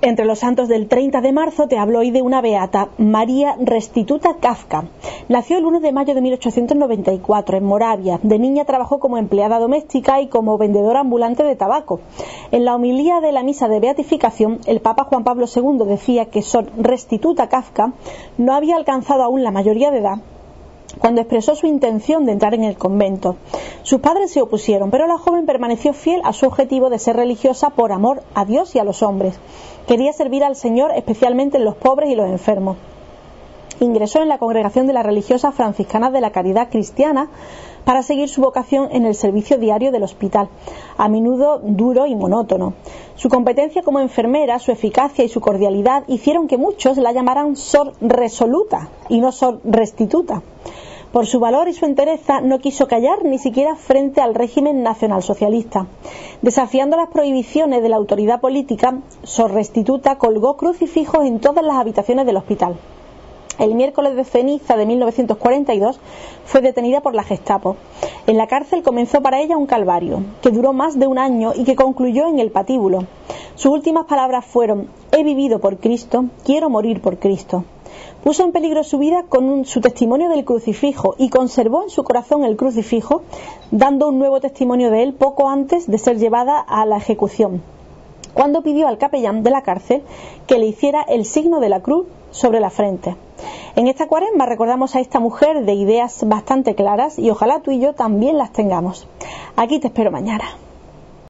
Entre los santos del 30 de marzo te hablo hoy de una beata, María Restituta Kafka. Nació el 1 de mayo de 1894 en Moravia. De niña trabajó como empleada doméstica y como vendedora ambulante de tabaco. En la homilía de la misa de beatificación, el Papa Juan Pablo II decía que Sor Restituta Kafka no había alcanzado aún la mayoría de edad cuando expresó su intención de entrar en el convento. Sus padres se opusieron, pero la joven permaneció fiel a su objetivo de ser religiosa por amor a Dios y a los hombres. Quería servir al Señor, especialmente en los pobres y los enfermos. Ingresó en la congregación de las religiosas franciscanas de la Caridad Cristiana para seguir su vocación en el servicio diario del hospital, a menudo duro y monótono. Su competencia como enfermera, su eficacia y su cordialidad hicieron que muchos la llamaran Sor Resoluta y no Sor Restituta. Por su valor y su entereza no quiso callar ni siquiera frente al régimen nacionalsocialista. Desafiando las prohibiciones de la autoridad política, Sor Restituta colgó crucifijos en todas las habitaciones del hospital. El miércoles de ceniza de 1942 fue detenida por la Gestapo. En la cárcel comenzó para ella un calvario, que duró más de un año y que concluyó en el patíbulo. Sus últimas palabras fueron: «He vivido por Cristo, quiero morir por Cristo». Puso en peligro su vida con su testimonio del crucifijo y conservó en su corazón el crucifijo, dando un nuevo testimonio de él poco antes de ser llevada a la ejecución, cuando pidió al capellán de la cárcel que le hiciera el signo de la cruz sobre la frente. En esta Cuaresma recordamos a esta mujer de ideas bastante claras y ojalá tú y yo también las tengamos. Aquí te espero mañana.